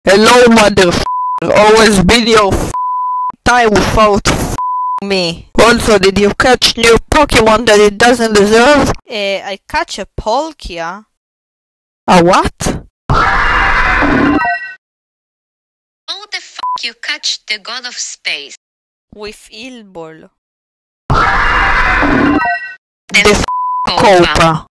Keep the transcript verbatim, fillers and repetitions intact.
Hello, motherfucker. Always been your f time without f me. Also, did you catch new Pokemon that it doesn't deserve? Eh, I catch a Polkia. A what? How the f you catch the god of space? With eel ball. The The f Kopa. Kopa.